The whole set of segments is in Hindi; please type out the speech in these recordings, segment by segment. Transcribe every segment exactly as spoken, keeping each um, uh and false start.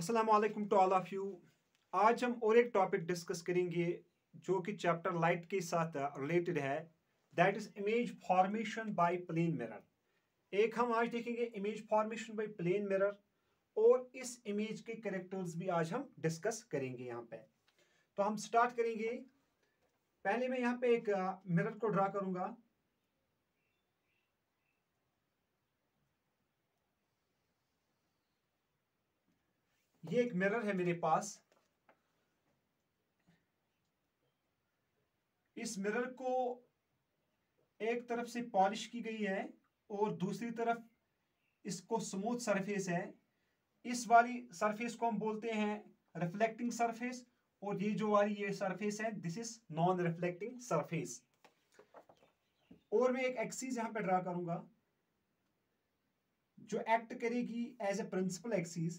अस्सलाम वालेकुम टू ऑल ऑफ यू। आज हम और एक टॉपिक डिस्कस करेंगे जो कि चैप्टर लाइट के साथ रिलेटेड है, that is image formation by plane mirror. एक हम आज देखेंगे image formation by plane mirror और इस इमेज के कैरेक्टर्स भी आज हम डिस्कस करेंगे यहाँ पे। तो हम स्टार्ट करेंगे। पहले मैं यहाँ पे एक मिरर को ड्रा करूंगा। ये एक मिरर है मेरे पास। इस मिरर को एक तरफ से पॉलिश की गई है और दूसरी तरफ इसको स्मूथ सरफेस है। इस वाली सरफेस को हम बोलते हैं रिफ्लेक्टिंग सरफेस और ये जो वाली ये सरफेस है this is non reflecting surface. और मैं एक एक्सिस यहां पे ड्रा करूंगा जो एक्ट करेगी एज ए प्रिंसिपल एक्सिस।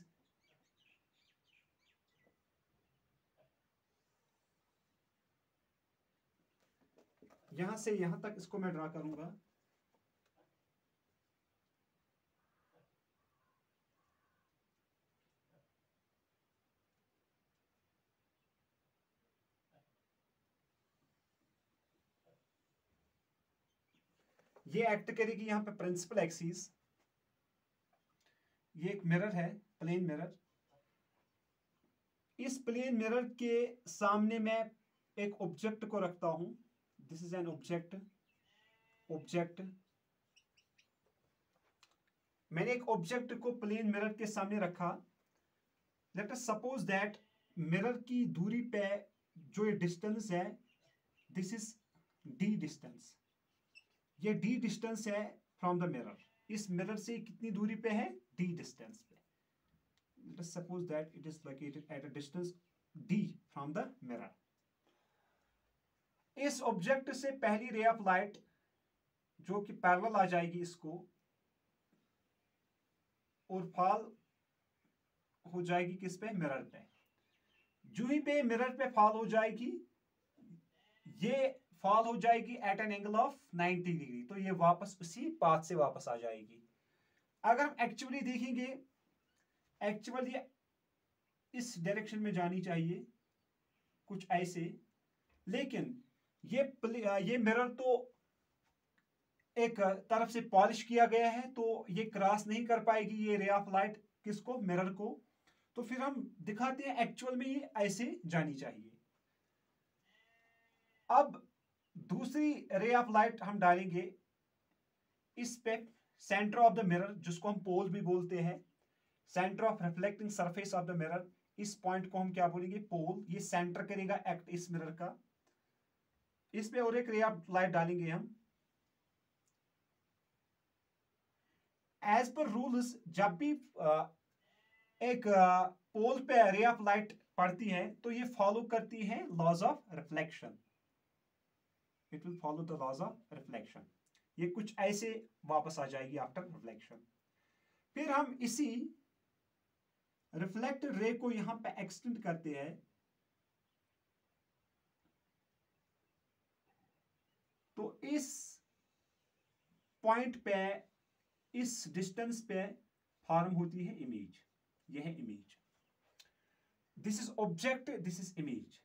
यहां से यहां तक इसको मैं ड्रा करूंगा। ये एक्ट करेगी यहां पे प्रिंसिपल एक्सिस। ये एक मिरर है, प्लेन मिरर। इस प्लेन मिरर के सामने मैं एक ऑब्जेक्ट को रखता हूं। This is an object. Object मैंने एक ऑब्जेक्ट को प्लेन मिरर के सामने रखा। Let us suppose that mirror की दूरी पे जो ये डिस्टेंस है दिस इज डी डिस्टेंस। ये डी डिस्टेंस है फ्रॉम द मिरर। इस मिरर से कितनी दूरी पे है? डी डिस्टेंस पे। Let us suppose that it is located at a distance D from the mirror. इस ऑब्जेक्ट से पहली रे ऑफ लाइट जो कि पैरेलल आ जाएगी इसको और फॉल हो जाएगी किस पे? मिरर पे। जो ही पे मिरर पे फॉल हो जाएगी ये फॉल हो जाएगी at an angle of ninety degree. तो ये वापस उसी पाथ से वापस आ जाएगी। अगर हम एक्चुअली देखेंगे एक्चुअली ये इस डायरेक्शन में जानी चाहिए कुछ ऐसे, लेकिन ये ये मिरर तो एक तरफ से पॉलिश किया गया है तो ये क्रॉस नहीं कर पाएगी ये रे ऑफ लाइट किसको? मिरर को। तो फिर हम दिखाते हैं एक्चुअल में ये ऐसे जानी चाहिए। अब दूसरी रे ऑफ लाइट हम डालेंगे इस पे सेंटर ऑफ द मिरर, जिसको हम पोल भी बोलते हैं। Centre of reflecting surface of the mirror, इस पॉइंट को हम क्या बोलेंगे? पोल। ये सेंटर करेगा एक्ट इस मिरर का। इस पे और एक रे ऑफ लाइट डालेंगे हम। एज पर रूल्स जब भी एक पोल पे रे ऑफ लाइट पड़ती है तो ये फॉलो करती है laws of reflection. It will follow the laws of reflection. ये कुछ ऐसे वापस आ जाएगी आफ्टर रिफ्लेक्शन। फिर हम इसी रिफ्लेक्टेड रे को यहां पे एक्सटेंड करते हैं। तो इस पॉइंट पे इस डिस्टेंस पे फॉर्म होती है इमेज। यह है image. This is object, this is image.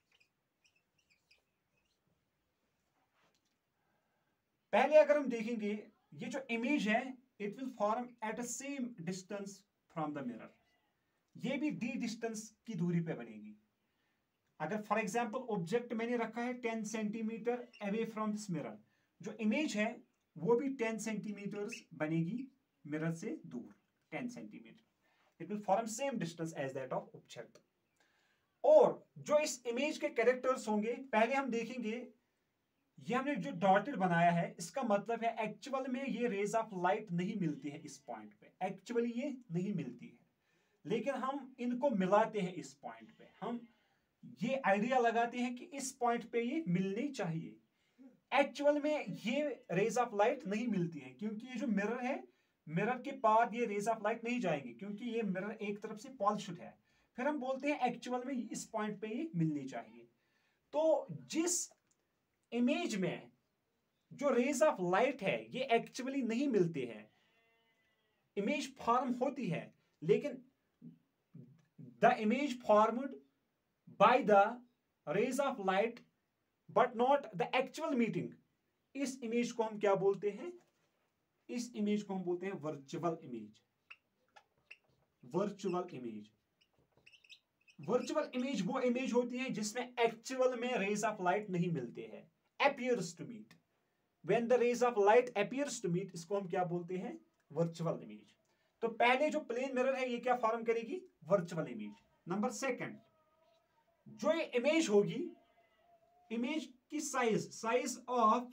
पहले अगर हम देखेंगे ये जो इमेज है it will form at a same distance from the mirror. ये भी डी डिस्टेंस की दूरी पे बनेगी। अगर फॉर एग्जांपल ऑब्जेक्ट मैंने रखा है ten centimetre away from this mirror, जो इमेज है वो भी टेन सेंटीमीटर्स बनेगी मिरर से दूर। Ten centimetre. It will form same distance as that of object. और जो इस इमेज के कैरेक्टर्स होंगे पहले हम देखेंगे। ये हमने जो डॉटेड बनाया है इसका मतलब है एक्चुअल में ये रेज ऑफ लाइट नहीं मिलती है इस पॉइंट पे। एक्चुअली ये नहीं मिलती है, लेकिन हम इनको मिलाते हैं इस पॉइंट पे। हम ये आइडिया लगाते हैं कि इस पॉइंट पे ये मिलनी चाहिए। एक्चुअल में ये रेज ऑफ लाइट नहीं मिलती है क्योंकि ये जो मिरर है मिरर के पार ये रेज ऑफ लाइट नहीं जाएंगे क्योंकि ये मिरर एक तरफ से पॉलिश्ड है। फिर हम बोलते हैं एक्चुअल में इस पॉइंट पे ये मिलनी चाहिए। तो जिस इमेज में जो रेज ऑफ लाइट है ये एक्चुअली नहीं मिलते हैं, इमेज फॉर्म होती है लेकिन the image formed by the rays of light but not the actual meeting, इस इमेज को हम क्या बोलते हैं? इस इमेज को हम बोलते हैं virtual image. Virtual image virtual image वो इमेज होती है जिसमें एक्चुअल में रेज ऑफ लाइट नहीं मिलते हैं, appears to meet। when the rays of light appears to meet, इसको हम क्या बोलते हैं? Virtual image. तो पहले जो प्लेन मिरर है ये क्या फॉर्म करेगी? Virtual image. नंबर सेकंड, जो ये इमेज होगी, इमेज की size size of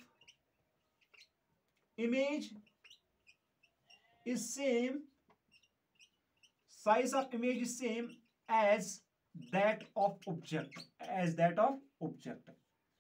image is same size of image is same as that of object as that of object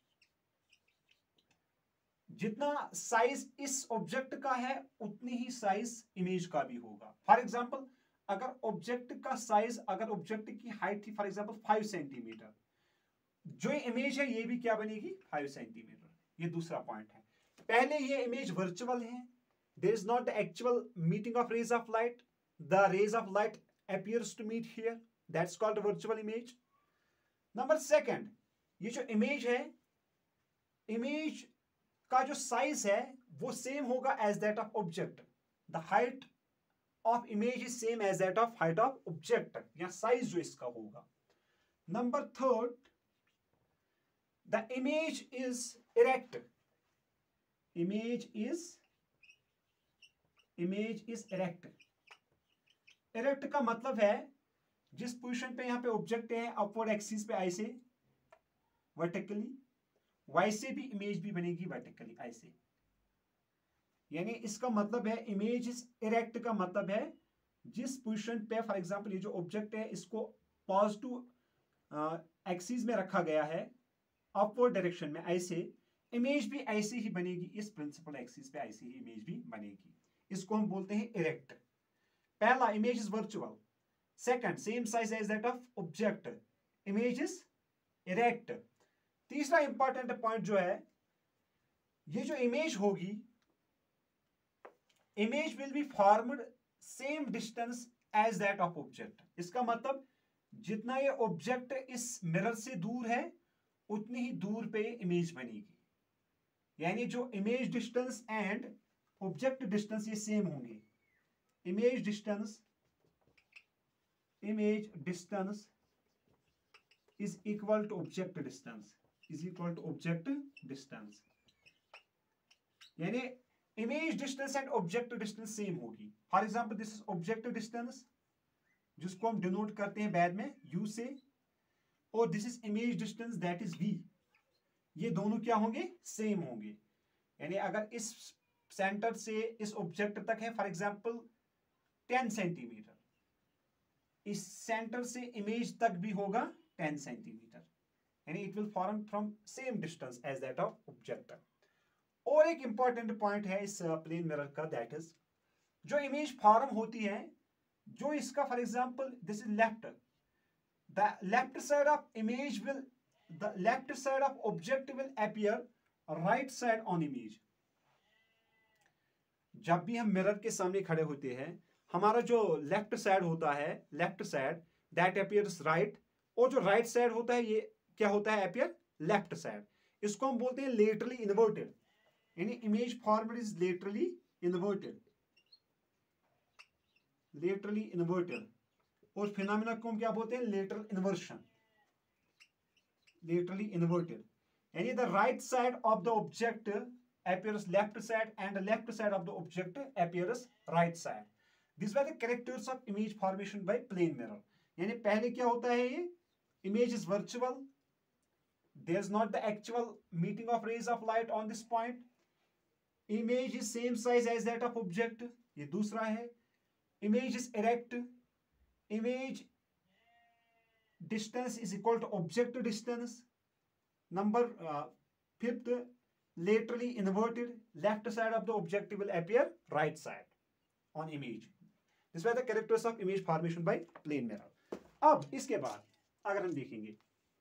जितना साइज इस ऑब्जेक्ट का है उतनी ही साइज इमेज का भी होगा। फॉर एग्जांपल, अगर ऑब्जेक्ट का साइज, अगर ऑब्जेक्ट की हाइट थी फॉर एग्जांपल फाइव सेंटीमीटर, जो इमेज है ये भी क्या बनेगी? Five centimetre. ये दूसरा पॉइंट है। पहले ये इमेज वर्चुअल है, there is not the actual meeting of rays of light, the rays of light appears to meet here, that's called a virtual image। Number second, ये जो इमेज है, इमेज का जो साइज है वो सेम होगा as that of object. The height of image is same as that of height of object, या साइज जो इसका होगा। Number third, the image is erect. Image is image is erect. Erect का मतलब है जिस पोजीशन पे यहां पे ऑब्जेक्ट है, अपवर्ड एक्सिस पे ऐसे वर्टिकली, वैसे भी इमेज भी बनेगी वर्टिकली ऐसे। यानी इसका मतलब है इमेज इज इरेक्ट का मतलब है जिस पोजीशन पे, फॉर एग्जांपल ये जो ऑब्जेक्ट है इसको पॉजिटिव एक्सिस में रखा गया है, अपवर्ड डायरेक्शन में ऐसे, इमेज भी ऐसे ही बनेगी, इस प्रिंसिपल एक्सिस पे ऐसे ही इमेज भी बनेगी। इसको हम बोलते हैं इरेक्ट। पहला, image is virtual. Second, same size as that of object, image is erect. तीसरा इंपॉर्टेंट पॉइंट जो है, ये जो इमेज होगी, image will be formed same distance as that of object. इसका मतलब जितना ये ऑब्जेक्ट इस मिरर से दूर है उतनी ही दूर पे इमेज बनेगी। यानी जो image distance and object distance ये सेम होंगे। Image distance image distance is equal to object distance is equal to object distance। यानी image distance and object distance same होगी। For example, this is object distance जिसको हम डिनोट करते हैं बाद में u से, और this is image distance that is v। ये दोनों क्या होंगे? सेम होंगे। यानी अगर इस सेंटर से इस ऑब्जेक्ट तक है फॉर एग्जांपल टेन सेंटीमीटर, इस सेंटर से इमेज तक भी होगा टेन सेंटीमीटर, यानी it will form from same distance as that of object. और एक इंपॉर्टेंट पॉइंट है इस प्लेन मिरर का, दैट इज जो इमेज फॉर्म होती है, जो इसका for example this is left, the left side of image will the left side of object will appear right side on image. जब भी हम मिरर के सामने खड़े होते हैं, हमारा जो लेफ्ट साइड होता है, left side that appears right, और जो राइट साइड होता है ये क्या होता है? Appear left side. इसको हम बोलते हैं लेटरली इन्वर्टेड, यानी image formed is laterally inverted, laterally inverted. और फिनोमेना को हम क्या बोलते हैं? Lateral inversion, laterally inverted. यानी the right side of the object appears left side and the left side of the object appears right side. These were the characters of image formation by plane mirror. यानी पहले क्या होता है? ये image is virtual, there is not the actual meeting of rays of light on this point, image is same size as that of object, ये दूसरा है। image is erect, image distance is equal to object distance। number uh, fifth, laterally inverted, left side of the object will appear right side on image. These were the characters of image formation by plane mirror. अब इसके बाद अगर हम देखेंगे,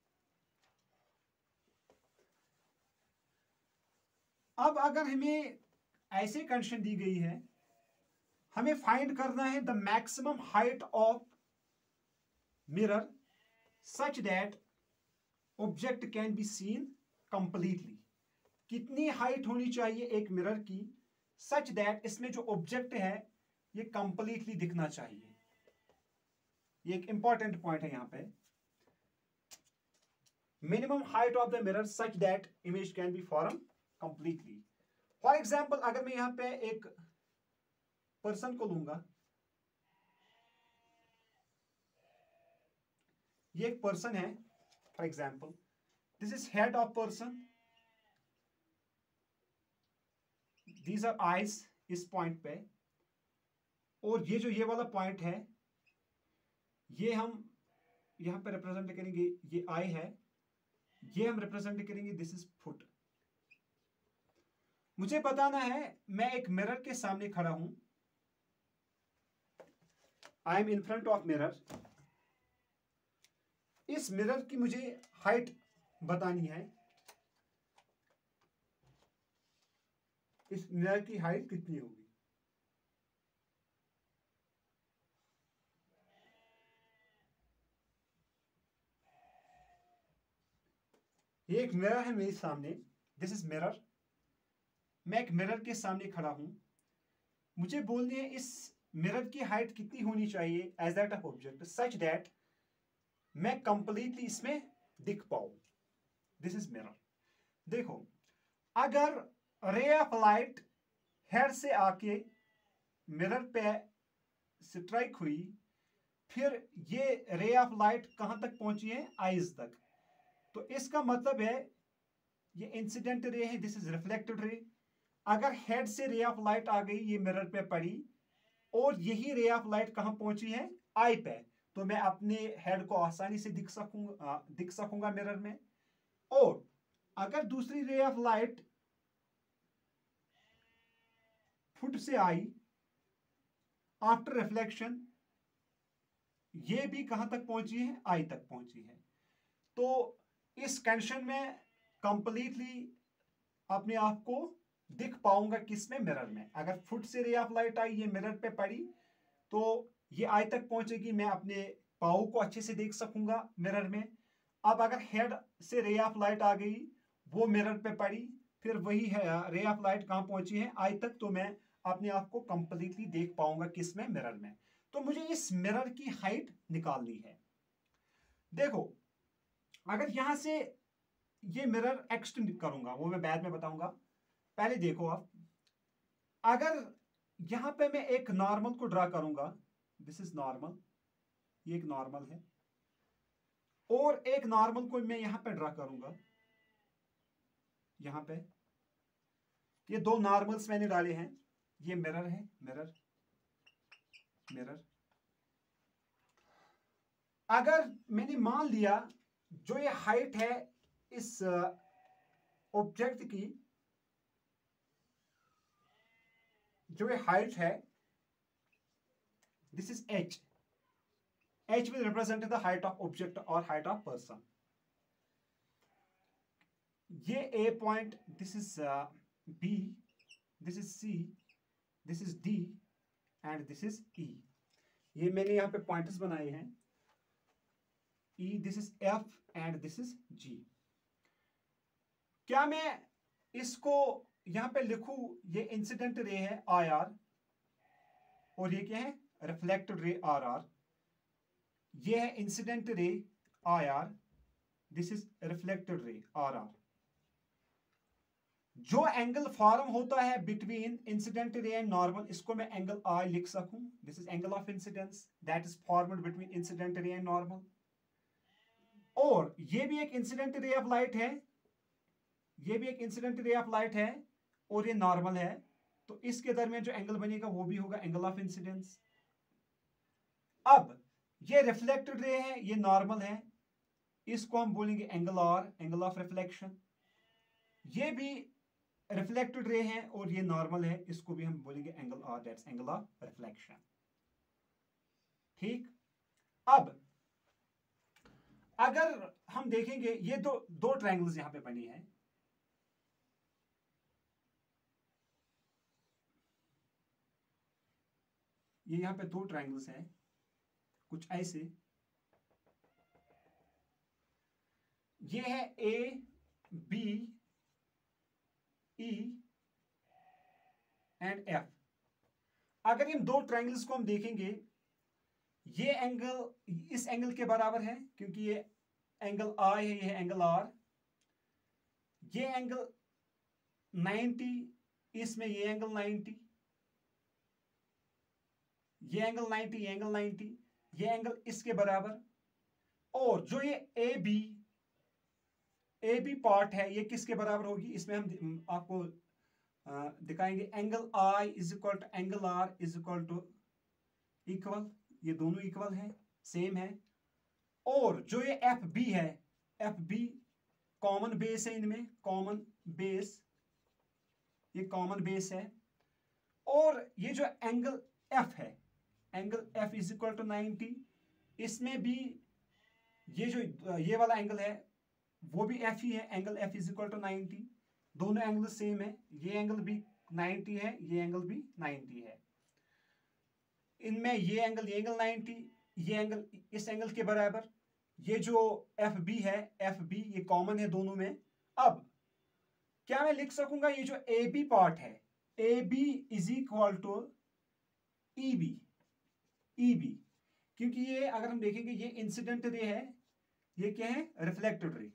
अब अगर हमें ऐसे कंडीशन दी गई है, हमें फाइंड करना है the maximum height of mirror such that object can be seen completely. कितनी हाइट होनी चाहिए एक मिरर की सच दैट इसमें जो ऑब्जेक्ट है ये कंप्लीटली दिखना चाहिए. ये एक इंपॉर्टेंट पॉइंट है यहां पे. Minimum height of the mirror such that image can be form completely. For example अगर मैं यहां पे एक पर्सन को लूंगा, ये एक पर्सन है for example, this is head of person, these are eyes इस पॉइंट पे, और ये जो ये वाला पॉइंट है ये हम यहां पे रिप्रेजेंट करेंगे, ये आई है, ये हम रिप्रेजेंट करेंगे दिस इज फुट. मुझे बताना है मैं एक मिरर के सामने खड़ा हूं, I am in front of mirror. इस मिरर की मुझे हाइट बतानी है, इस मिरर की हाइट कितनी होगी. ये एक मिरर है मेरे सामने, दिस इज मिरर. मैं एक मिरर के सामने खड़ा हूं, मुझे बोलनी है इस मिरर की हाइट कितनी होनी चाहिए as that of object such that मैं कंप्लीटली इसमें दिख पाऊं. This is mirror. देखो अगर रे ऑफ लाइट हेड से आके मिरर पे स्ट्राइक हुई, फिर ये रे ऑफ लाइट कहां तक पहुंची है, आईज तक, तो इसका मतलब है ये इंसिडेंट रे है, दिस इज रिफ्लेक्टेड रे. अगर हेड से रे ऑफ लाइट आ गई, ये मिरर पे पड़ी, और यही रे ऑफ लाइट कहां पहुंची है, आई पे, तो मैं अपने हेड को आसानी से दिख सकूंगा दिख सकूंगा मिरर में. और अगर दूसरी रे ऑफ लाइट फुट से आई आफ्टर रिफ्लेक्शन, ये भी कहां तक पहुंची है, आई तक पहुंची है. तो इस कंडीशन में कंप्लीटली अपने आप को दिख पाऊंगा किसमें, मिरर में. अगर फुट से रे ऑफ लाइट आई, ये मिरर पे पड़ी, तो ये आई तक पहुंचेगी, मैं अपने पाव को अच्छे से देख सकूंगा मिरर में. अब अगर हेड से रे ऑफ लाइट आ गई, वो मिरर पे पड़ी, फिर वही है रे ऑफ लाइट कहां पहुंची है, आई तक, तो मैं अपने आप को कंप्लीटली देख पाऊंगा किसमें, मिरर में. तो मुझे इस मिरर की हाइट निकालनी है. देखो अगर यहां से ये मिरर एक्सटेंड करूंगा, वो मैं बाद में बताऊंगा. पहले देखो आप, अगर यहां पे मैं एक नॉर्मल को ड्रा करूंगा, दिस इज नॉर्मल, ये एक नॉर्मल है, और एक नॉर्मल को मैं यहां पे ड्रा करूंगा, यहां पे ये दो नॉर्मल्स मैंने डाले हैं, ये मिरर है, मिरर मिरर. अगर मैंने मान लिया जो ये हाइट है इस ऑब्जेक्ट की, जो ये हाइट है, this is H. H will represent the height of object और हाइट ऑफ पर्सन. ये A point, this is B, this is C, this is D and this is E. ये मैंने यहां पे पॉइंट्स बनाए हैं, E, this is F and this is G. क्या मैं इसको यहां पे लिखूं, ये इंसिडेंट रे है आई आर, और ये क्या है, रिफ्लेक्टेड रे आर आर. ये है incident ray I R, this is reflected ray R R. जो एंगल फॉर्म होता है between incident ray and normal, इसको मैं एंगल आई लिख सकूं. This is angle of incidence that is formed between incident ray and normal. और ये भी एक इंसिडेंट रे ऑफ लाइट है, ये भी एक इंसिडेंट रे ऑफ लाइट है, और ये नॉर्मल है, तो इसके दरमियान जो एंगल बनेगा वो भी होगा एंगल ऑफ इंसिडेंस. अब ये रिफ्लेक्टेड रे है, ये नॉर्मल है, इसको हम बोलेंगे angle R, angle of reflection. ये भी रिफ्लेक्टेड रे है और ये नॉर्मल है, इसको भी हम बोलेंगे angle R, that's angle of reflection. ठीक. अब अगर हम देखेंगे, ये दो दो ट्रायंगल्स यहां पे बनी है, ये यहां पे दो ट्रायंगल्स हैं कुछ ऐसे, ये है A B E and F. अगर इन दो ट्रायंगल्स को हम देखेंगे, ये एंगल इस एंगल के बराबर है क्योंकि ये एंगल आई है, ये एंगल आर। ये एंगल नाइंटी, इसमें ये एंगल नाइंटी, ये एंगल नाइंटी, ये एंगल नाइंटी, ये एंगल इसके बराबर। और जो ये A B A B part है, ये किसके बराबर होगी? इसमें हम आपको दिखाएंगे angle I is equal to angle R is equal to equal, ये दोनों इक्वल है, सेम है। और जो ये एफ बी है, एफ बी कॉमन बेस है, इनमें कॉमन बेस, ये कॉमन बेस है। और ये जो एंगल एफ है, angle F is equal to ninety, इसमें भी ये जो ये वाला एंगल है वो भी एफ ही है, angle F is equal to ninety. दोनों एंगल सेम है, ये एंगल भी नाइंटी है, ये एंगल भी नाइंटी है। इनमें ये एंगल ये एंगल नाइंटी, ये एंगल इस एंगल के बराबर। ये जो एफ बी है, एफ बी ये कॉमन है दोनों में। अब क्या मैं लिख सकूंगा ये जो ए बी पार्ट है, A B is equal to E B, E B, क्योंकि ये अगर हम देखेंगे ये इंसिडेंट रे है, ये क्या है? Reflected ray.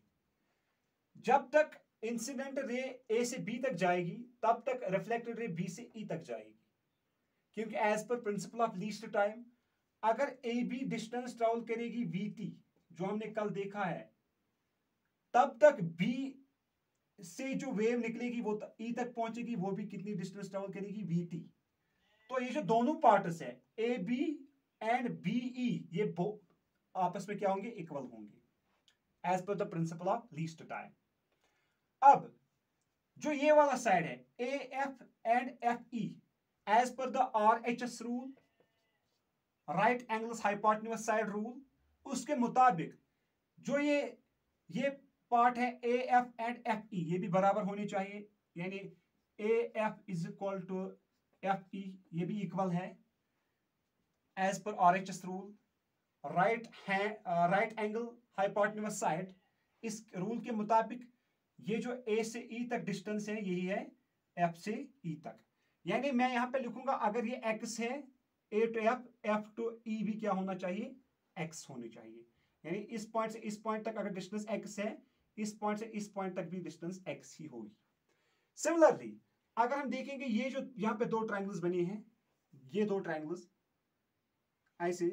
जब तक इंसिडेंट रे ए से बी तक जाएगी तब तक रिफ्लेक्टेड रे बी से ई तक जाएगी, क्योंकि as per principal of least time अगर ए बी डिस्टेंस ट्रेवल करेगी वी टी, जो हमने कल देखा है, तब तक बी से जो वेव निकलेगी वो ई तक पहुंचेगी, वो भी कितनी डिस्टेंस ट्रेवल करेगी? V T. तो ये जो दोनों पार्ट्स है A B and B E, ये आपस में क्या होंगे? इक्वल होंगे as per the principle of least time. अब जो ये वाला साइड है A F and F E, as per the R H S rule, right angles hypotenuse side rule, उसके मुताबिक जो ये ये पार्ट है A F and F E, ये भी बराबर होनी चाहिए, यानी A F is equal to F E, ये भी इक्वल है as per R H S rule. Right है राइट एंगल हाइपोटेन्यूज साइड, इस रूल के मुताबिक ये जो ए से ई तक डिस्टेंस है यही है एफ से ई तक। यानी मैं यहां पे लिखूंगा अगर ये एक्स है, A to F, F to E भी क्या होना चाहिए? एक्स होनी चाहिए। यानी इस पॉइंट से इस पॉइंट तक अगर डिस्टेंस एक्स है, इस पॉइंट से इस पॉइंट तक भी डिस्टेंस एक्स ही होगी। सिमिलरली अगर हम देखेंगे ये जो यहां पे दो ट्रायंगल्स बने हैं, ये दो ट्रायंगल्स ऐसे,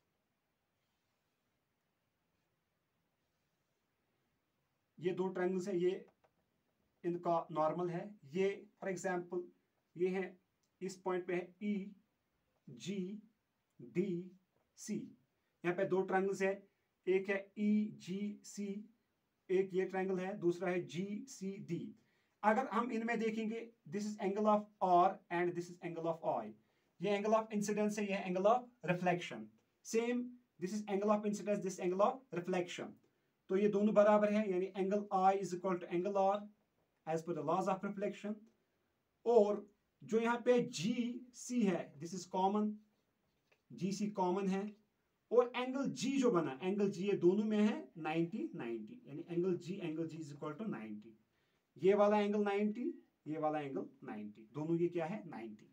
ये दो ट्रायंगल्स है, ये इनका नॉर्मल है। ये फॉर एग्जांपल ये है, इस पॉइंट पे है ई जी डी सी, यहाँ पे दो ट्रायंगल्स है, एक है ई जी सी, एक ये ट्रायंगल है, दूसरा है जी सी डी। अगर हम इनमें देखेंगे, this is angle of R and this is angle of I, ये एंगल ऑफ इंसिडेंस है, ये angle of reflection. Same, this is angle of incidence, this angle of reflection. तो ये दोनों बराबर है, यानी angle I is equal to angle R as per the laws of reflection. और जो यहाँ पे जी सी है, this is common, G C common है। और एंगल जी जो बना, एंगल जी, ये दोनों में है नाइंटी नाइंटी, यानी angle G angle G is equal to ninety. ये वाला एंगल नाइंटी, ये वाला एंगल नाइंटी, दोनों ये क्या है? नाइंटी।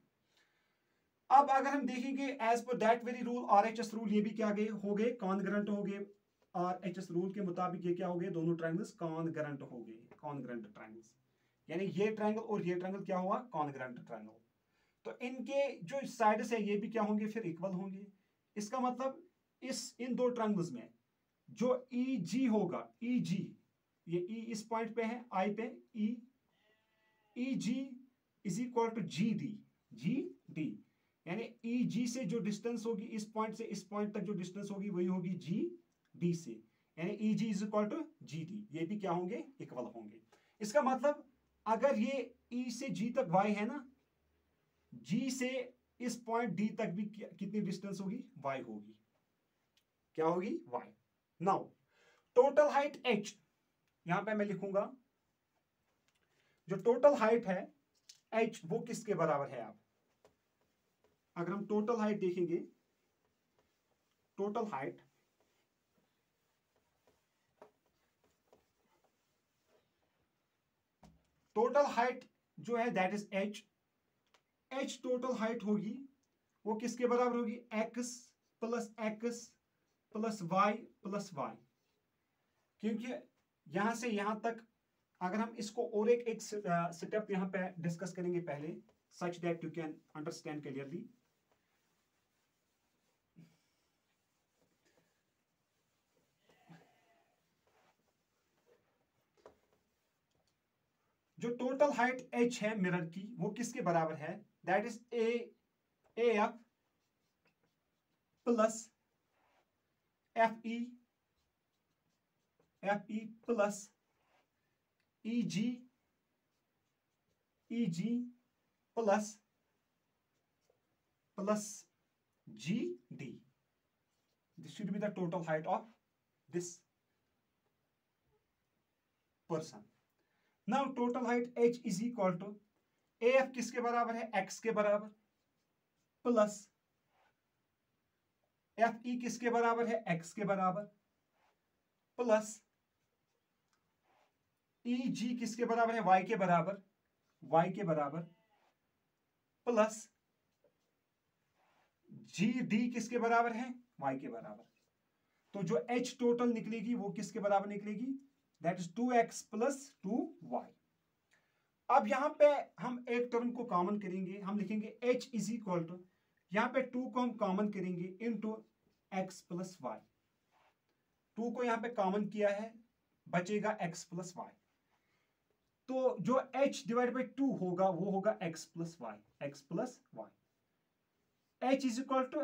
अब अगर हम देखेंगे as per that very rule, RHS rule, ये भी क्या गए हो गए? कॉन्ग्रुएंट हो गए। आरएचएस रूल के मुताबिक ये क्या हो गए? दोनों ट्रायंगल्स कॉन्ग्रुएंट हो गए, कॉन्ग्रुएंट ट्रायंगल्स, यानी ये ट्रायंगल और ये ट्रायंगल क्या हुआ? Congruent triangle. तो इनके जो साइड्स है ये भी क्या होंगे? फिर इक्वल होंगे। इसका मतलब इस इन दो ट्रायंगल्स में जो ई जी होगा, ई जी, ये ई इस पॉइंट पे है, आई पे E, E G is equal to G D, G D, यानी ई जी से जो डिस्टेंस होगी इस पॉइंट से इस पॉइंट तक जो डिस्टेंस होगी वही होगी जी डी से, यानी E G is equal to G D, ये भी क्या होंगे? इक्वल होंगे। इसका मतलब अगर ये ई से जी तक वाई है ना, जी से इस पॉइंट डी तक भी कितनी डिस्टेंस होगी? वाई होगी। क्या होगी? Y. Now total height H, यहां पे मैं लिखूंगा जो टोटल हाइट है एच, वो किसके बराबर है? आप अगर हम टोटल हाइट देखेंगे, टोटल हाइट टोटल हाइट जो है that is H, H total height होगी वो किसके बराबर होगी, X plus X plus Y plus Y, क्योंकि यहां से यहां तक अगर हम इसको और एक एक स्टेप यहां पे डिस्कस करेंगे पहले, such that you can understand clearly. जो टोटल हाइट h है मिरर की वो किसके बराबर है, that is A A F plus F E F E plus E G E G plus plus G D, this should be the total height of this person. Now total height h is equal to A F किसके बराबर है, x के बराबर, प्लस एफ ई किसके बराबर है, x के बराबर, प्लस ई जी किसके बराबर है, y के बराबर, y के बराबर, प्लस जी डी किसके बराबर है, y के बराबर। तो जो h टोटल निकलेगी वो किसके बराबर निकलेगी, that is two x plus two Y. अब यहां पे हम एक टर्म को कॉमन करेंगे, हम लिखेंगे h इज इक्वल टू, यहां पे टू को हम कॉमन करेंगे into x plus Y, two को यहां पे कॉमन किया है बचेगा x प्लस वाई, तो जो h डिवाइड बाई टू होगा वो होगा x plus Y, X plus Y. h is equal to,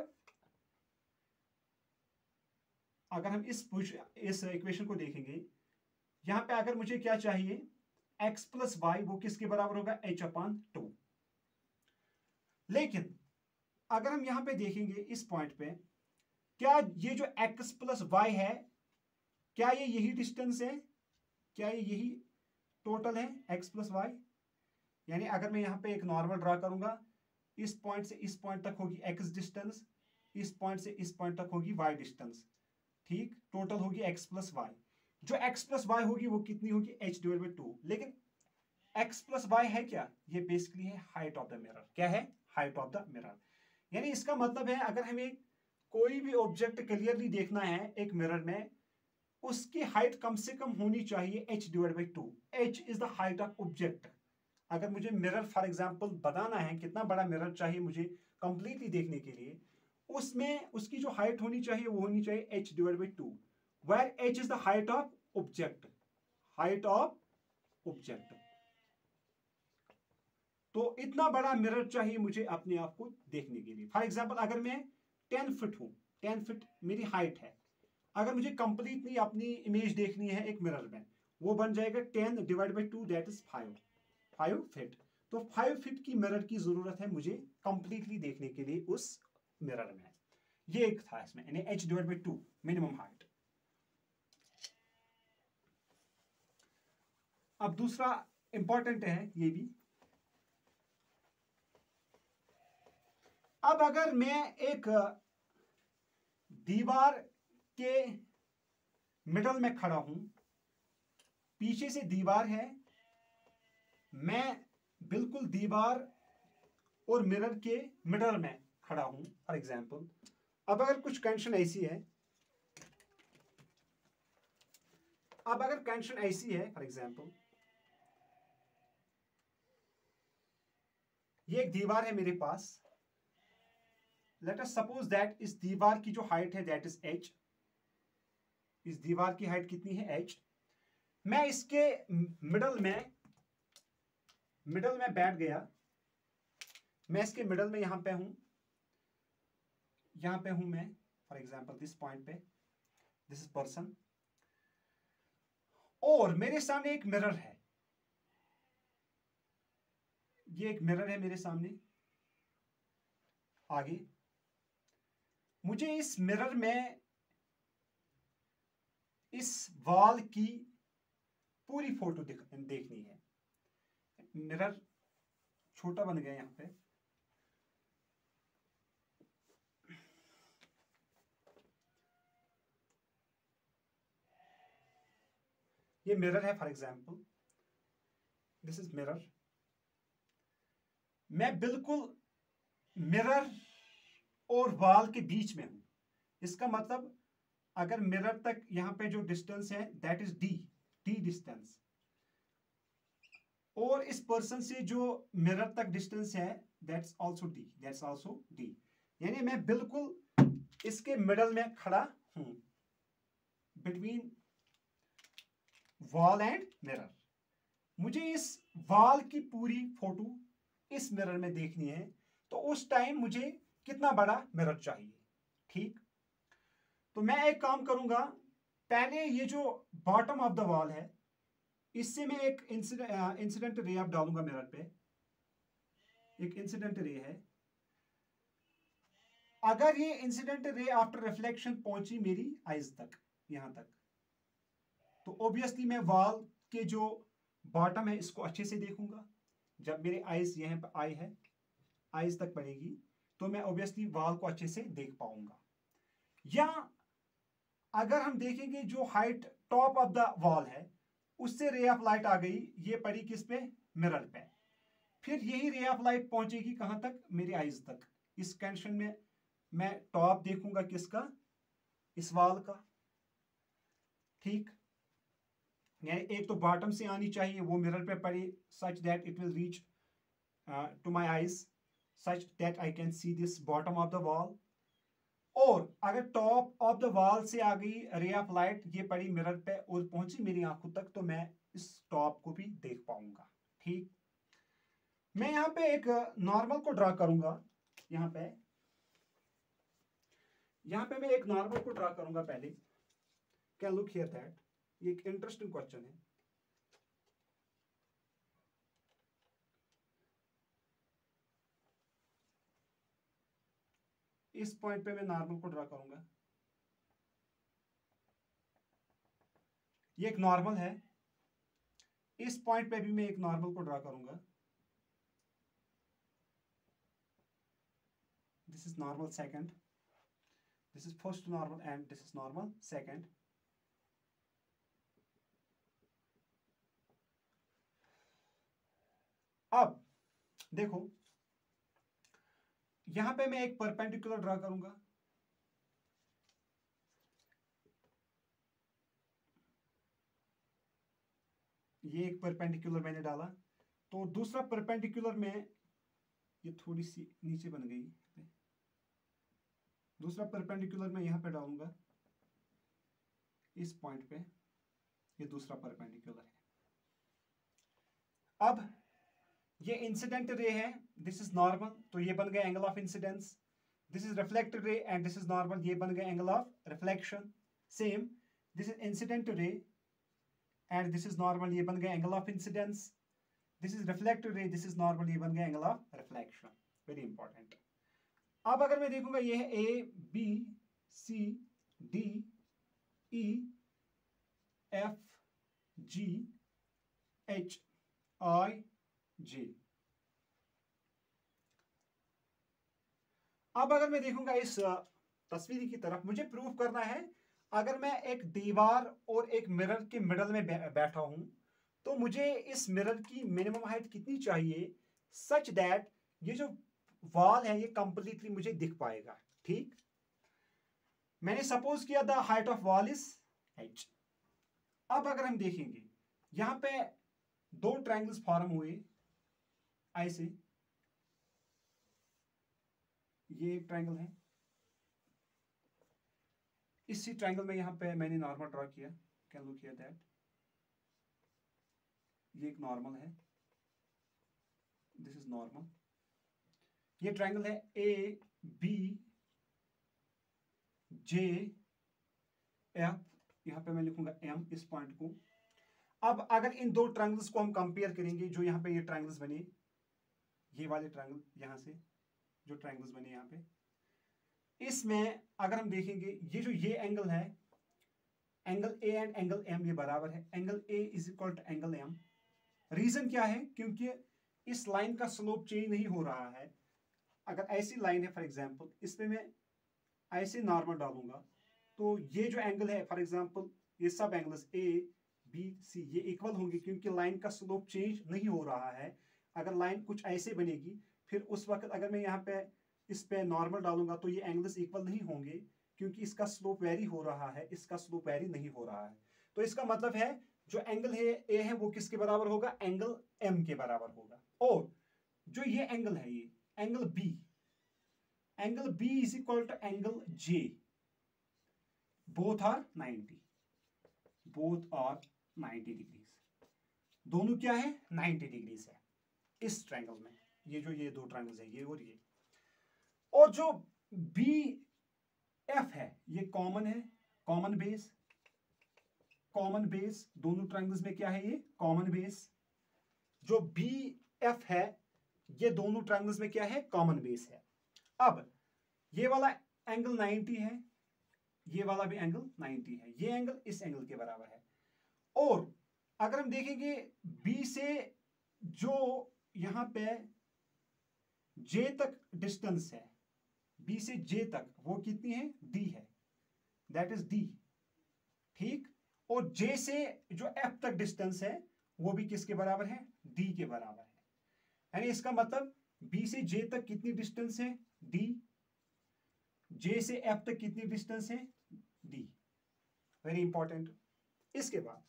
अगर हम इस इस इक्वेशन को देखेंगे यहां पे अगर मुझे क्या चाहिए x प्लस वाई, वो किसके बराबर होगा, h अपॉन टू। लेकिन अगर हम यहां पे देखेंगे इस पॉइंट पे, क्या ये जो x प्लस वाई है क्या ये यही डिस्टेंस है, क्या ये यही टोटल है x प्लस वाई, यानी अगर मैं यहां पे एक नॉर्मल ड्रा करूंगा, इस पॉइंट से इस पॉइंट तक होगी x डिस्टेंस, इस पॉइंट से इस पॉइंट तक होगी y डिस्टेंस, ठीक, टोटल होगी x प्लस वाई। जो x प्लस वाई होगी वो कितनी होगी, h डिवाइड बाई टू। लेकिन x प्लस वाई है क्या, ये बेसिकली है हाइट ऑफ द मिरर, क्या है, हाइट ऑफ द मिरर। यानी इसका मतलब है अगर हमें कोई भी ऑब्जेक्ट क्लियरली देखना है एक मिरर में, उसकी हाइट कम से कम होनी चाहिए h divide by two, h is the height of object. अगर मुझे मिरर फॉर एग्जांपल बताना है कितना बड़ा मिरर चाहिए मुझे कंप्लीटली देखने के लिए, उसमें उसकी जो हाइट होनी चाहिए वो होनी चाहिए h divide by two, where h is the height of object, height of object. तो इतना बड़ा मिरर चाहिए मुझे अपने आप को देखने के लिए। फॉर एग्जांपल अगर मैं टेन फीट हूं, टेन फीट मेरी हाइट है, अगर मुझे कंप्लीटली अपनी इमेज देखनी है एक मिरर में, वो बन जाएगा ten divide by two, that is five, five feet. तो फाइव फीट की मिरर की जरूरत है मुझे कंप्लीटली देखने के लिए उस मिरर में। ये एक था इसमें, यानी h divide by two minimum height. अब दूसरा इंपॉर्टेंट है ये भी, अब अगर मैं एक दीवार के मिडल में खड़ा हूं, पीछे से दीवार है, मैं बिल्कुल दीवार और मिरर के मिडल में खड़ा हूं फॉर एग्जांपल। अब अगर कुछ कंडीशन ऐसी है, अब अगर कंडीशन ऐसी है फॉर एग्जांपल, ये एक दीवार है मेरे पास, लेट अस सपोज दैट इस दीवार की जो हाइट है दैट इज h, इस दीवार की हाइट कितनी है h, मैं इसके मिडल में मिडल में बैठ गया, मैं इसके मिडल में यहां पे हूं, यहां पे हूं मैं फॉर एग्जांपल दिस पॉइंट पे, दिस इज पर्सन, और मेरे सामने एक मिरर है, ये एक मिरर है मेरे सामने आगे, मुझे इस मिरर में इस वॉल की पूरी फोटो देख, देखनी है। मिरर छोटा बन गया यहां पे, ये मिरर है for example, this is mirror, मैं बिल्कुल मिरर और वॉल के बीच में हूं। इसका मतलब अगर मिरर तक यहां पे जो डिस्टेंस है that is D, D distance, और इस पर्सन से जो मिरर तक डिस्टेंस है that's also D, that's also D. यानी मैं बिल्कुल इसके मिडल में खड़ा हूं, बिटवीन वॉल एंड मिरर। मुझे इस वॉल की पूरी फोटो इस मिरर में देखनी है, तो उस टाइम मुझे कितना बड़ा मिरर चाहिए, ठीक। तो मैं एक काम करूंगा, पहले ये जो बॉटम ऑफ द वॉल है इससे मैं एक इंसिडेंट इंसिडेंट रे आप डालूंगा मिरर पे, एक इंसिडेंट रे है। अगर ये इंसिडेंट रे आफ्टर रिफ्लेक्शन पहुंची मेरी आईज तक, यहां तक, तो ऑब्वियसली मैं वॉल के जो बॉटम है इसको अच्छे से देखूंगा। जब मेरे आईज यहां पर आई है, आईज तक पड़ेगी, तो मैं ऑब्वियसली वॉल को अच्छे से देख पाऊंगा। या अगर हम देखेंगे जो height top of the wall है उससे रे ऑफ लाइट आ गई, ये पड़ी किस पे, मिरर पे, फिर यही रे ऑफ लाइट पहुंचेगी कहां तक, मेरी आईज तक। इस कंडीशन में मैं टॉप देखूंगा किसका, इस वॉल का, ठीक। यानी एक तो बॉटम से आनी चाहिए, वो मिरर पे पड़े, such that it will reach to my eyes, such that I can see this bottom of the wall. और अगर टॉप ऑफ द वॉल से आ गई रे ऑफ लाइट, ये पड़ी मिरर पे और पहुंची मेरी आंखों तक, तो मैं इस टॉप को भी देख पाऊंगा, ठीक। मैं यहां पे एक नॉर्मल को ड्रा करूंगा, यहां पे यहां पे मैं एक नॉर्मल को ड्रा करूंगा पहले। कैन लुक हियर दैट, ये एक इंटरेस्टिंग क्वेश्चन है। इस पॉइंट पे मैं नॉर्मल को ड्रा करूंगा, ये एक नॉर्मल है। इस पॉइंट पे भी मैं एक नॉर्मल को ड्रा करूंगा, this is normal second, this is first normal and this is normal second. अब देखो यहां पे मैं एक परपेंडिकुलर ड्रा करूंगा, ये एक परपेंडिकुलर मैंने डाला, तो दूसरा परपेंडिकुलर में, ये थोड़ी सी नीचे बन गई, दूसरा परपेंडिकुलर मैं यहां पे डालूंगा इस पॉइंट पे, ये दूसरा परपेंडिकुलर है। अब ये इंसिडेंट रे है, दिस इज नॉर्मल, तो ये बन गया angle of incidence. This is reflected ray and this is normal, ये बन गया angle of reflection. Same, this is incident ray and this is normal, ये बन गया angle of incidence. This is reflected ray, this is normal, ये बन गया angle of reflection. Very important. अब अगर मैं देखूंगा ये है A B C D E F G H I J. अब अगर मैं देखूंगा इस तस्वीर की तरफ, मुझे प्रूव करना है अगर मैं एक दीवार और एक मिरर के मिडल में बैठा हूं, तो मुझे इस मिरर की मिनिमम हाइट कितनी चाहिए, सच दैट ये जो वॉल है ये कंप्लीटली मुझे दिख पाएगा, ठीक। मैंने सपोज किया the height of wall is H. अब अगर हम देखेंगे यहां पे दो ट्रायंगल्स फॉर्म हुए ऐसे, ये एक ट्रायंगल है, इसी ट्रायंगल में यहां पे मैंने नॉर्मल ड्रॉ किया, कैन लुक हियर दैट, ये एक नॉर्मल है, दिस इज नॉर्मल। ये ट्रायंगल है ए बी जे एफ, यहां पे मैं लिखूंगा एम इस पॉइंट को। अब अगर इन दो ट्रायंगल्स को हम कंपेयर करेंगे, जो यहां पे ये ट्रायंगल्स बने, ये वाले ट्रायंगल यहां से जो ट्रायंगल्स बने यहां पे, इसमें अगर हम देखेंगे ये जो ये एंगल है, angle A and angle M ये बराबर है, angle A is equal to angle M. Reason क्या है, क्योंकि इस लाइन का स्लोप चेंज नहीं हो रहा है। अगर ऐसी लाइन है फॉर एग्जांपल, इस पे मैं ऐसे नॉर्मल डालूंगा, तो ये जो एंगल है फॉर एग्जांपल, ये सब एंगल्स ए बी सी ये इक्वल होंगे क्योंकि लाइन का स्लोप चेंज नहीं हो रहा है। अगर लाइन कुछ ऐसे बनेगी फिर उस वक्त अगर मैं यहाँ पे इस पे नॉर्मल डालूंगा तो ये एंगल्स इक्वल नहीं होंगे क्योंकि इसका स्लोप वेरी हो रहा है, इसका स्लोप वेरी नहीं हो रहा है। तो इसका मतलब है जो एंगल है ए है वो किसके बराबर होगा, एंगल एम के बराबर होगा। और जो ये एंगल है ये angle B, angle B is equal to angle J, both are ninety, both are ninety degrees, दोनों क्या है नाइंटी डिग्रीज है इस ट्रायंगल में। ये जो ये दो ट्रायंगल्स है ये और ये, और जो बी एफ है ये कॉमन है, कॉमन बेस, कॉमन बेस दोनों ट्रायंगल्स में क्या है ये कॉमन बेस। जो बी एफ है ये दोनों ट्रायंगल्स में क्या है कॉमन बेस है। अब ये वाला एंगल नाइंटी है, ये वाला भी एंगल नाइंटी है, ये एंगल इस एंगल के बराबर है। और अगर हम देखेंगे बी से जो यहां पे जे तक डिस्टेंस है, बी से जे तक वो कितनी है डी है, दैट इज डी, ठीक। और जे से जो एफ तक डिस्टेंस है वो भी किसके बराबर है, डी के बराबर है। यानी इसका मतलब बी से जे तक कितनी डिस्टेंस है डी, जे से एफ तक कितनी डिस्टेंस है डी, वेरी इंपॉर्टेंट। इसके बाद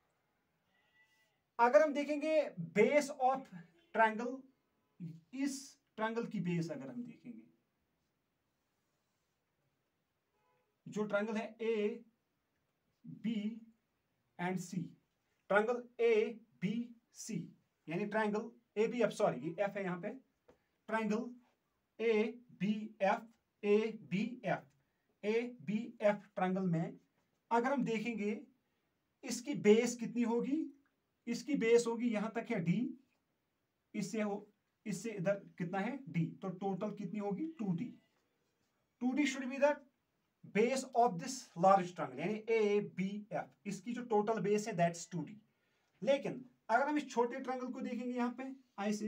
अगर हम देखेंगे बेस ऑफ ट्रायंगल, इस ट्रायंगल की बेस अगर हम देखेंगे, जो ट्रायंगल है A B and C, triangle A B C यानी triangle A B F, sorry ये एफ है यहां पे, triangle A B F, A B F, A B F triangle में अगर हम देखेंगे इसकी बेस कितनी होगी, इसकी बेस होगी यहां तक है डी, इससे हो इससे इधर कितना है डी, तो टोटल कितनी होगी two D. Two D should be the base of this large triangle यानी ए बी एफ, इसकी जो टोटल बेस है दैट्स टू डी। लेकिन अगर हम इस छोटे ट्रायंगल को देखेंगे यहां पे ऐसे,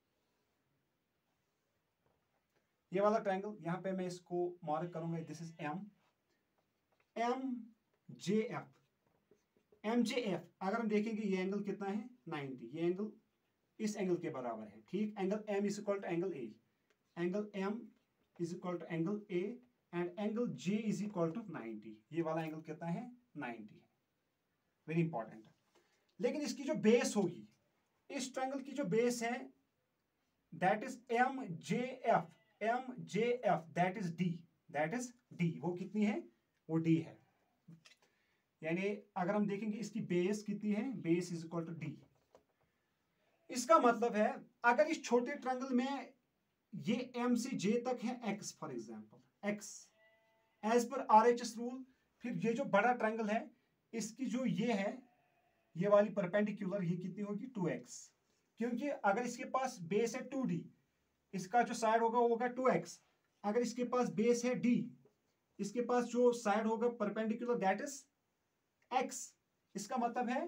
ये वाला ट्रायंगल यहां पे मैं इसको मार्क करूंगा, this is M, M J F, M J F अगर हम देखेंगे ये एंगल कितना है नाइंटी, ये एंगल इस एंगल के बराबर है, ठीक। Angle M is equal to angle A, angle M is equal to angle A and angle J is equal to ninety, ये वाला एंगल कितना है नाइंटी है, वेरी इंपॉर्टेंट। लेकिन इसकी जो बेस होगी, इस ट्रायंगल की जो बेस है that is M J F, M J F that is D, that is D, वो कितनी है वो डी है। यानी अगर हम देखेंगे इसकी बेस कितनी है, base is equal to D. इसका मतलब है अगर इस छोटे ट्रायंगल में ये एम से जे तक है X, for example X as per RHS rule, फिर ये जो बड़ा ट्रायंगल है इसकी जो ये है ये वाली परपेंडिकुलर ये कितनी होगी टू एक्स, क्योंकि अगर इसके पास बेस है टू डी, इसका जो साइड होगा वो होगा टू एक्स। अगर इसके पास बेस है डी, इसके पास जो साइड होगा परपेंडिकुलर दैट इज एक्स, इसका मतलब है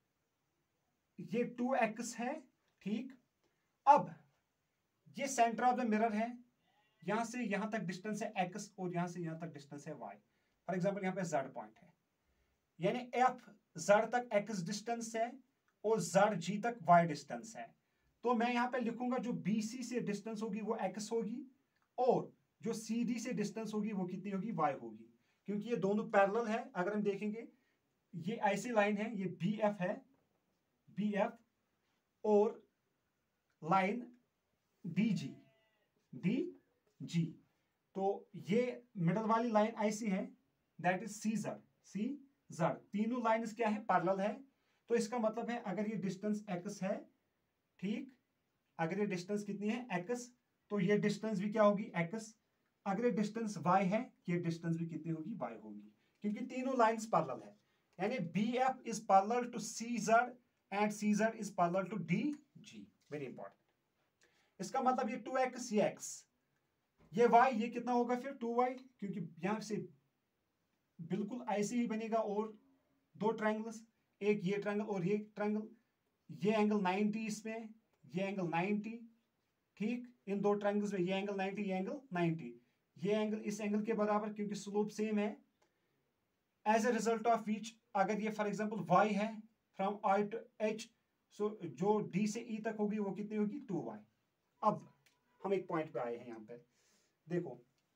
ये टू एक्स है, ठीक। अब ये सेंटर ऑफ द मिरर है, यहां से यहां तक डिस्टेंस है एक्स और यहां से यहां तक डिस्टेंस है वाई। फॉर एग्जांपल यहां पे जेड पॉइंट है, यानी एफ जेड तक एक्स डिस्टेंस है और जेड जी तक वाई डिस्टेंस है। तो मैं यहां पे लिखूंगा जो बीसी से डिस्टेंस होगी वो एक्स होगी और जो सीडी से डिस्टेंस होगी वो कितनी होगी वाई होगी, क्योंकि ये दोनों पैरेलल है। अगर हम देखेंगे ये ऐसी लाइन है, ये बी एफ है, बी एफ और line D G, D G, तो ये मिडल वाली लाइन ऐसी है that is C Z, C Z, तीनों लाइंस क्या है पैरेलल है। तो इसका मतलब है अगर ये डिस्टेंस एक्स है, ठीक, अगर ये डिस्टेंस कितनी है एक्स, तो ये डिस्टेंस भी क्या होगी एक्स। अगर ये डिस्टेंस वाई है, ये डिस्टेंस भी कितनी होगी वाई होगी, क्योंकि तीनों लाइंस पैरेलल है। यानी B F is parallel to C Z and C Z is parallel to D G, very important. इसका मतलब ये टू एक्स ये एक्स, ये वाई ये कितना होगा फिर टू वाई, क्योंकि यहां से बिल्कुल ऐसे ही बनेगा। और दो ट्रायंगल्स, एक ये ट्रायंगल और ये ट्रायंगल, ये एंगल नाइंटी इसमें, ये एंगल नाइंटी, ठीक। इन दो ट्रायंगल्स में ये एंगल नाइंटी, ये एंगल नाइंटी, ये एंगल इस एंगल के बराबर क्योंकि स्लोप सेम है। As a result of which अगर ये फॉर एग्जांपल y है, from I to H, so जो डी से ई तक होगी वो कितनी होगी, टू वाई। अब हम एक पॉइंट पे आए हैं यहां पे, देखो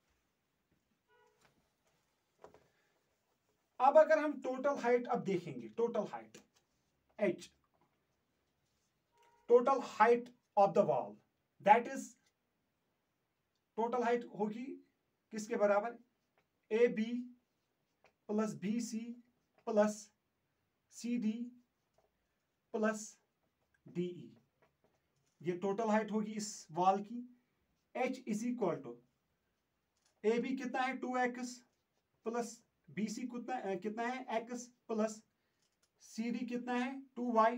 अब अगर हम टोटल हाइट अब देखेंगे, total height H, total height of the wall, that is total height होगी किसके बराबर, A B plus B C plus C D plus D E, ये टोटल हाइट होगी इस वॉल की। H is equal to A B कितना है, two x plus B C कितना कितना है, एक्स प्लस सी डी कितना है, two Y,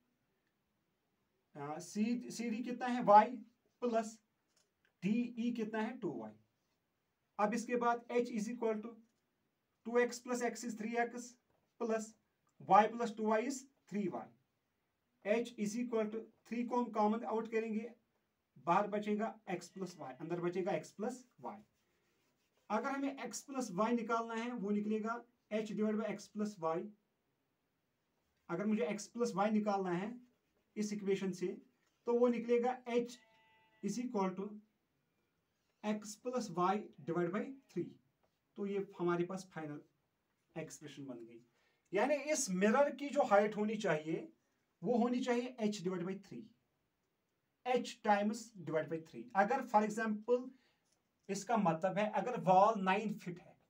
C C D कितना है, वाई प्लस डी ई कितना है, टू वाई। अब इसके बाद h is equal to two x plus x is three x plus Y plus two y is three y. h is equal to three को हम कॉमन आउट करेंगे, बाहर बचेगा x प्लस वाई, अंदर बचेगा x प्लस वाई। अगर हमें x प्लस वाई निकालना है वो निकलेगा h divide by x plus y. अगर मुझे x प्लस वाई निकालना है इस इक्वेशन से तो वो निकलेगा h is equal to x plus y divide by three. तो ये हमारे पास फाइनल एक्सप्रेशन बन गई। यानी इस मिरर की जो हाइट होनी चाहिए वो होनी चाहिए h divide by three, h times divide by three. अगर फॉर एग्जांपल इसका मतलब है अगर वॉल नाइन फीट है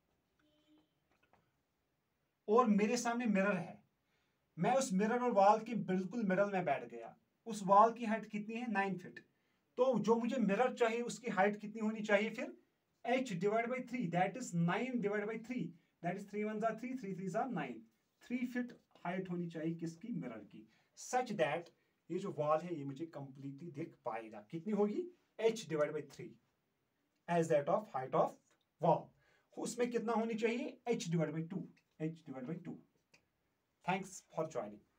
और मेरे सामने मिरर है, मैं उस मिरर और वॉल के बिल्कुल मिडल में बैठ गया, उस वॉल की हाइट कितनी है, नाइन फीट, तो जो मुझे मिरर चाहिए उसकी हाइट कितनी होनी चाहिए फिर, h divide by three, that is nine divide by three, that is three one जार थ्री, थ्री थ्री जार नाइन, थ्री फीट हाइट होनी चाहिए किसकी, मिरर की, सच दैट ये जो वॉल है ये मुझे कंप्लीटली देख पाएगा। कितनी होगी, h divide by three as that of height of wall. उसमें कितना होनी चाहिए, h divide by two, h divide by two. Thanks for joining.